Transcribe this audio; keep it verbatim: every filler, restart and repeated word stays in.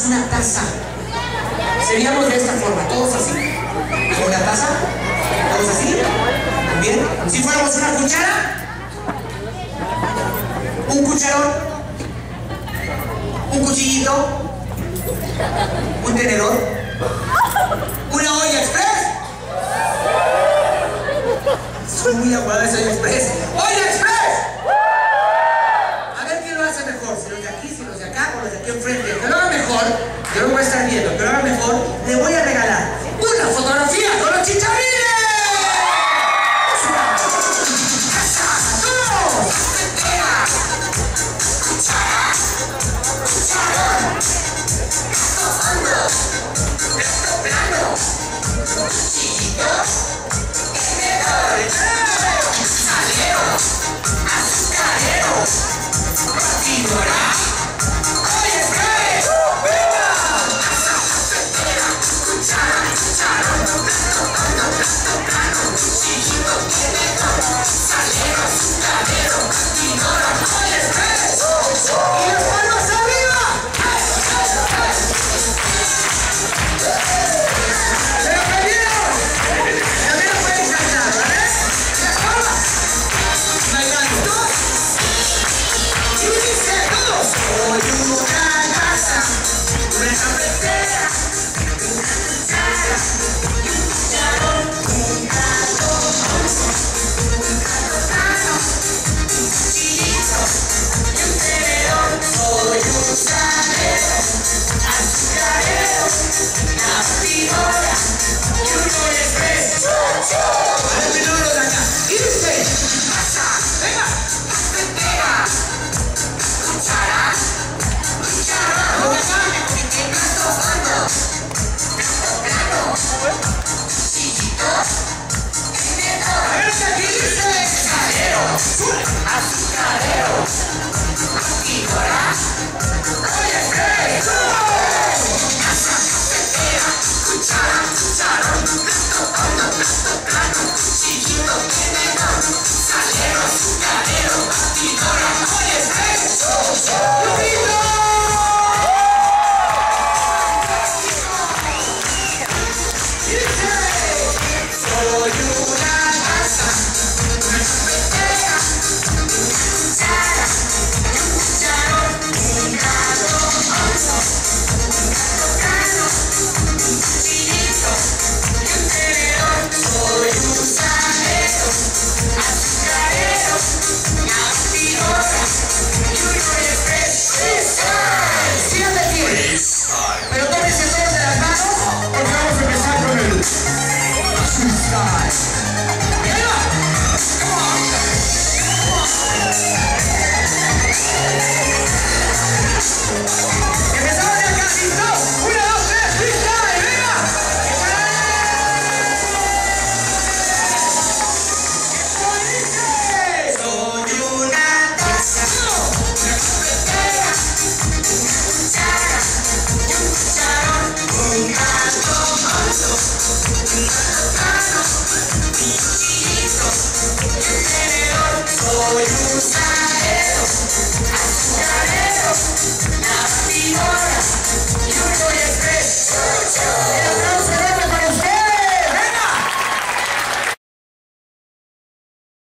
una taza. Seríamos de esta forma, todos así. ¿Como la taza? ¿Todos así? Bien. Si fuéramos una cuchara, un cucharón, un cuchillito, un tenedor, una olla express. Son muy aguadas esa olla express. ¡Olla express! A ver quién lo hace mejor, si los de aquí, si los de acá o los de aquí enfrente. Que lo haga mejor, yo lo voy a estar viendo, que lo haga mejor, le voy a regalar una fotografía con los chicharines. Soy